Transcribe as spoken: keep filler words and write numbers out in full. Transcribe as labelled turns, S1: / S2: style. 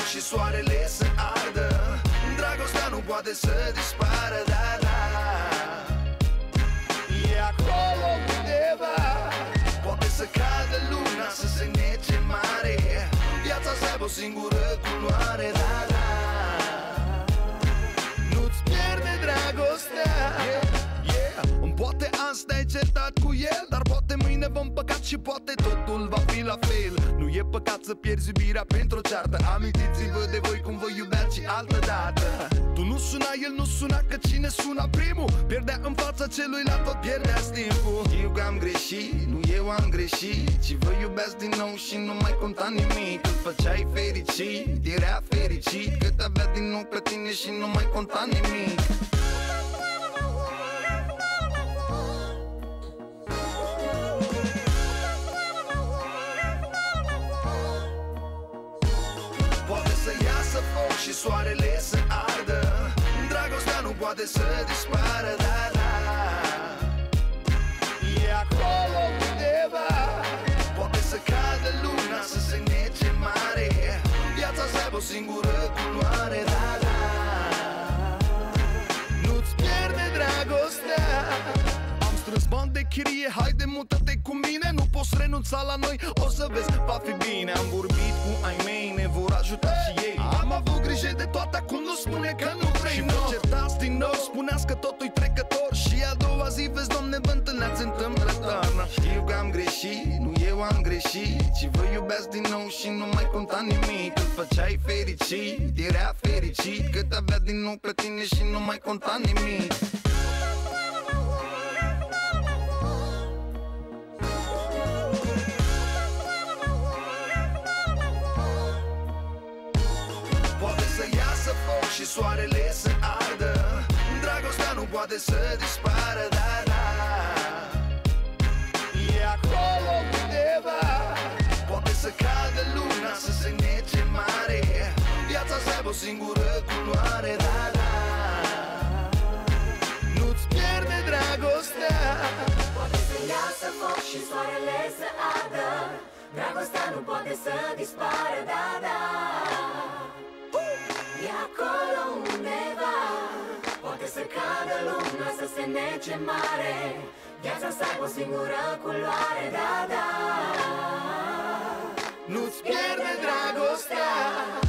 S1: și soarele să ardă. Dragostea nu poate să dispară, da, da. E acolo undeva, poate să cadă luna, să se nece mare, viața să aibă o singură culoare, da, da. Nu-ți pierde dragostea, yeah, yeah. Poate azi te-ai certat cu el, dar poate mâine vom păcat și poate totul va fi la fel. Nu e păcat să pierzi iubirea pentru o ceartă. Amintiți-vă de voi cum vă iubeați și altă dată. Tu nu suna, el nu suna, că cine suna primul pierdea în fața celuilalt, tot pierdea-ți timpul. Știu că am greșit, nu eu am greșit, ci vă iubeați din nou și nu mai conta nimic. Îl făceai fericit, era fericit, că te-avea din nou pe tine și nu mai conta nimic. Foc și soarele să ardă. Dragostea nu poate să dispară, da, da. E acolo undeva, poate să cadă luna, să se nece mare, viața să aibă o singură culoare, da, da. Nu-ți pierde dragostea. Am strâns bani de chirie, haide mută-te cu mine, nu poți renunța la noi, o să vezi, va fi bine. Am vorbit cu ai mei, ne vor ajuta și ei. Am avut grijă de toate, acum nu spune că nu vrei. Și vă certați din nou, spuneați că totul-i trecător. Și a doua zi, vezi, Doamne, vă întâlneați întâmplător. Știu că am greșit, nu eu am greșit, ci vă iubeați din nou și nu mai conta nimic. Îl făceai fericit, era fericit, că te-avea din nou pe tine și nu mai conta nimic. Foc și soarele să ardă. Dragostea nu poate să dispară, da, da. E acolo undeva, poate să cadă luna, să se nece mare, viața să aibă o singură culoare, da, da. Nu-ți pierde dragostea.
S2: Poate să iasă foc și soarele să ardă. Dragostea nu poate să dispară, da, da. E acolo undeva, poate să cadă luna, să se nece mare, viața să aibă o singură culoare, da, da.
S1: Nu-ți pierde dragostea.